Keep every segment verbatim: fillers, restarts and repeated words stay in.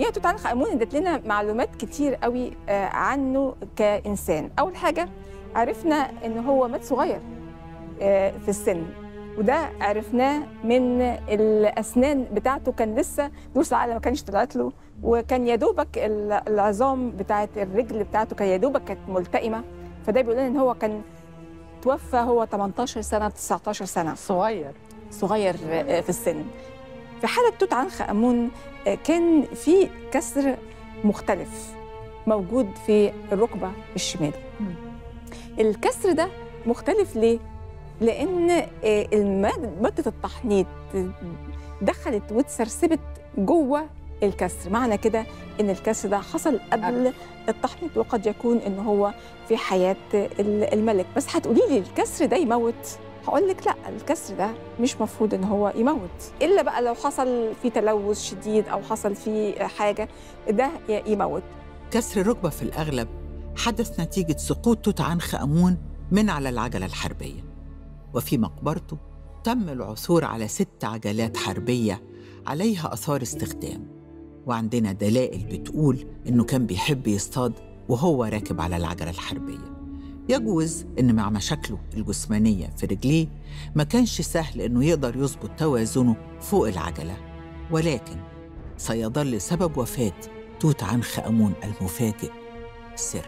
مومياء توت عنخ آمون ادت لنا معلومات كتير قوي عنه كإنسان. أول حاجة عرفنا إن هو مات صغير في السن، وده عرفناه من الأسنان بتاعته، كان لسه ضروس العقل ما كانش طلعت له، وكان يا دوبك العظام بتاعت الرجل بتاعته كان يا دوبك كانت ملتئمة، فده بيقول لنا إن هو كان توفى هو تمنتاشر سنة تسعتاشر سنة، صغير صغير في السن. في حالة توت عنخ آمون كان في كسر مختلف موجود في الركبة الشمال. الكسر ده مختلف ليه؟ لأن مادة التحنيط دخلت واتسرسبت جوه الكسر، معنى كده إن الكسر ده حصل قبل التحنيط، وقد يكون إن هو في حياة الملك. بس هتقولي لي الكسر ده يموت؟ هقول لك لا، الكسر ده مش مفروض ان هو يموت، الا بقى لو حصل في تلوث شديد او حصل في حاجه ده يموت. كسر الركبه في الاغلب حدث نتيجه سقوط توت عنخ آمون من على العجله الحربيه، وفي مقبرته تم العثور على ست عجلات حربيه عليها اثار استخدام، وعندنا دلائل بتقول انه كان بيحب يصطاد وهو راكب على العجله الحربيه. يجوز إن مع مشاكله الجسمانية في رجليه ما كانش سهل إنه يقدر يظبط توازنه فوق العجلة، ولكن سيظل سبب وفاة توت عنخ آمون المفاجئ سر.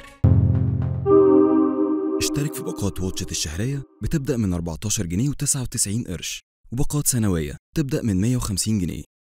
اشترك في باقات واتشت الشهرية بتبدأ من أربعتاشر جنيه وتسعة وتسعين قرش، وباقات سنوية تبدأ من مية وخمسين جنيه.